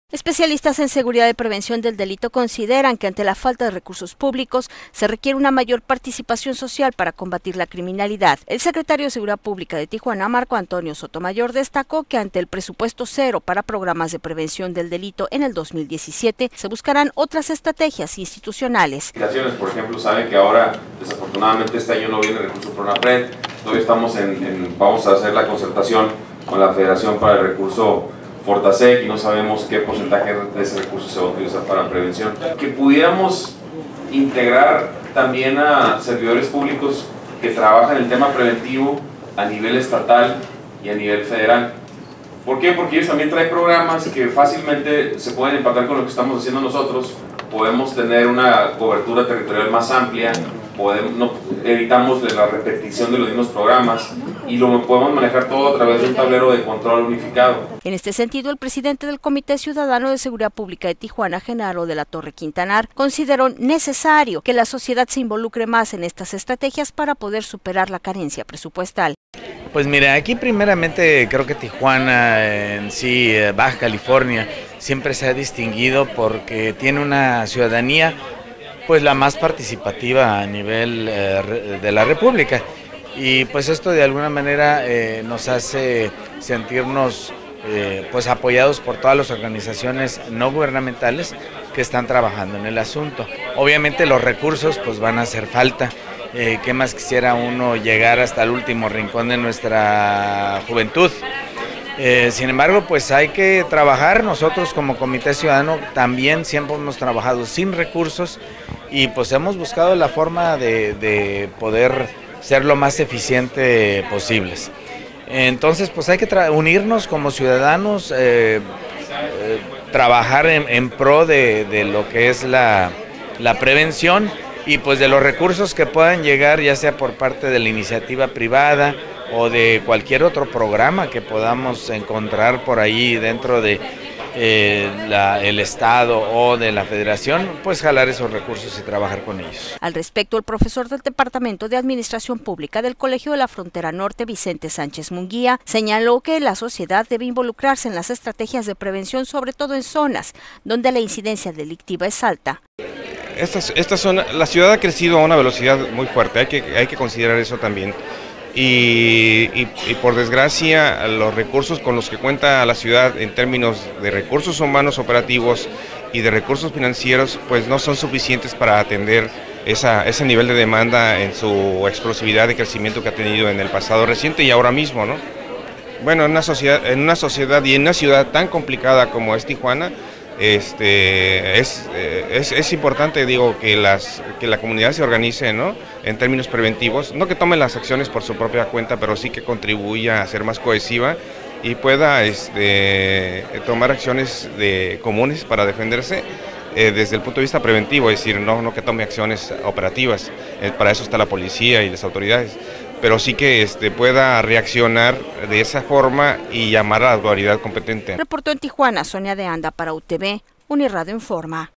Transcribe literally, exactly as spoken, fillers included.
Especialistas en seguridad y prevención del delito consideran que ante la falta de recursos públicos se requiere una mayor participación social para combatir la criminalidad. El secretario de Seguridad Pública de Tijuana, Marco Antonio Sotomayor, destacó que ante el presupuesto cero para programas de prevención del delito en el dos mil diecisiete se buscarán otras estrategias institucionales. Por ejemplo, saben que ahora desafortunadamente este año no viene recurso PRONAPRED, todavía estamos en, en, vamos a hacer la concertación con la Federación para el Recurso Fortasec y no sabemos qué porcentaje de ese recurso se va a utilizar para prevención. Que pudiéramos integrar también a servidores públicos que trabajan el tema preventivo a nivel estatal y a nivel federal. ¿Por qué? Porque ellos también traen programas que fácilmente se pueden empatar con lo que estamos haciendo nosotros. Podemos tener una cobertura territorial más amplia, podemos, no, evitamos la repetición de los mismos programas y lo podemos manejar todo a través de un tablero de control unificado. En este sentido, el presidente del Comité Ciudadano de Seguridad Pública de Tijuana, Genaro de la Torre Quintanar, consideró necesario que la sociedad se involucre más en estas estrategias para poder superar la carencia presupuestal. Pues mira, aquí primeramente creo que Tijuana, en sí, Baja California, siempre se ha distinguido porque tiene una ciudadanía pues la más participativa a nivel eh, de la República. Y pues esto de alguna manera eh, nos hace sentirnos eh, pues apoyados por todas las organizaciones no gubernamentales que están trabajando en el asunto. Obviamente los recursos pues van a hacer falta. Eh, ¿Qué más quisiera uno llegar hasta el último rincón de nuestra juventud? Eh, sin embargo, pues hay que trabajar. Nosotros como Comité Ciudadano también siempre hemos trabajado sin recursos y pues hemos buscado la forma de, de poder ser lo más eficiente posibles. Entonces, pues hay que unirnos como ciudadanos, eh, eh, trabajar en, en pro de, de lo que es la, la prevención y pues de los recursos que puedan llegar, ya sea por parte de la iniciativa privada o de cualquier otro programa que podamos encontrar por ahí dentro de eh, la, el Estado o de la Federación, pues jalar esos recursos y trabajar con ellos. Al respecto, el profesor del Departamento de Administración Pública del Colegio de la Frontera Norte, Vicente Sánchez Munguía, señaló que la sociedad debe involucrarse en las estrategias de prevención, sobre todo en zonas donde la incidencia delictiva es alta. Estas, estas son, la ciudad ha crecido a una velocidad muy fuerte, hay que, hay que considerar eso también. Y, y, y por desgracia los recursos con los que cuenta la ciudad en términos de recursos humanos operativos y de recursos financieros pues no son suficientes para atender esa, ese nivel de demanda en su explosividad de crecimiento que ha tenido en el pasado reciente y ahora mismo, ¿no? Bueno, en una sociedad, en una sociedad y en una ciudad tan complicada como es Tijuana, Este, es, es, es importante, digo, que, las, que la comunidad se organice, ¿no?, en términos preventivos, no que tome las acciones por su propia cuenta, pero sí que contribuya a ser más cohesiva y pueda este, tomar acciones de, comunes para defenderse eh, desde el punto de vista preventivo, es decir, no, no que tome acciones operativas, eh, para eso está la policía y las autoridades, pero sí que este, pueda reaccionar de esa forma y llamar a la autoridad competente. Reportó en Tijuana Sonia de Anda para U T V, Uniradio Informa.